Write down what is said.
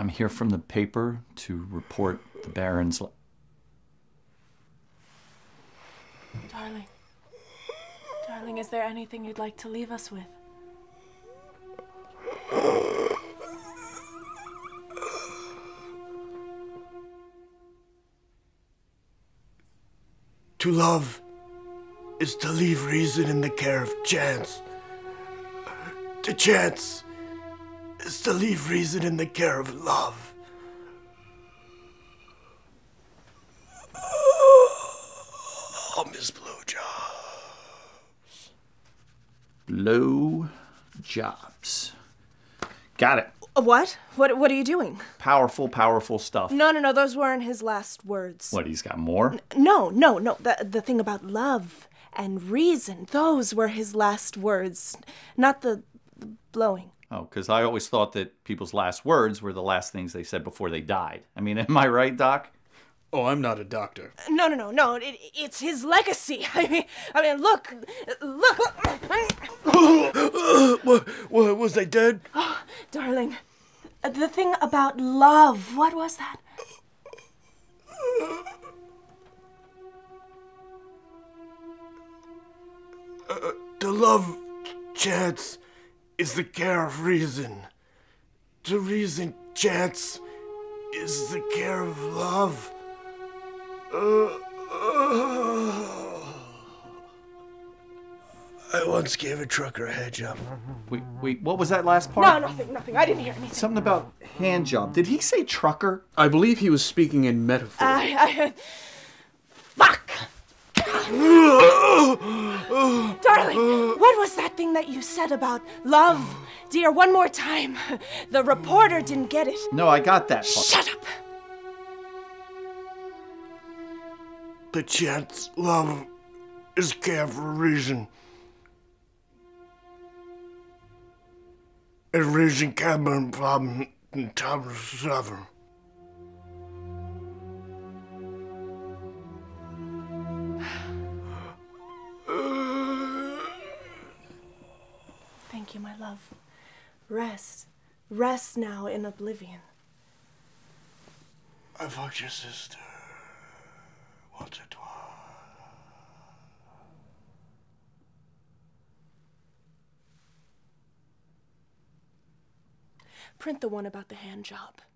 I'm here from the paper to report the Baron's... Darling. Darling, is there anything you'd like to leave us with? To love is to leave reason in the care of chance. To chance is to leave reason in the care of love. Oh, Miss Blowjobs. Blow jobs. Got it. What? What are you doing? Powerful, powerful stuff. No, those weren't his last words. What, he's got more? No. The thing about love and reason, those were his last words, not the blowing. Oh, because I always thought that people's last words were the last things they said before they died. I mean, am I right, Doc? Oh, I'm not a doctor. No. It's his legacy. I mean, look. What, was I dead? Oh, darling, the thing about love, what was that? To love chance is the care of reason. To reason chance is the care of love. I once gave a trucker a hand job. Wait, what was that last part? No, nothing. I didn't hear anything. Something about hand job. Did he say trucker? I believe he was speaking in metaphor. Fuck! Darling, what was that thing that you said about love? Dear, one more time. The reporter didn't get it. No, I got that part. Shut up! The chance love is care for a reason. And reason can be a problem in time of suffering. Thank you, my love. Rest now in oblivion. I fucked your sister once or twice. Print the one about the hand job.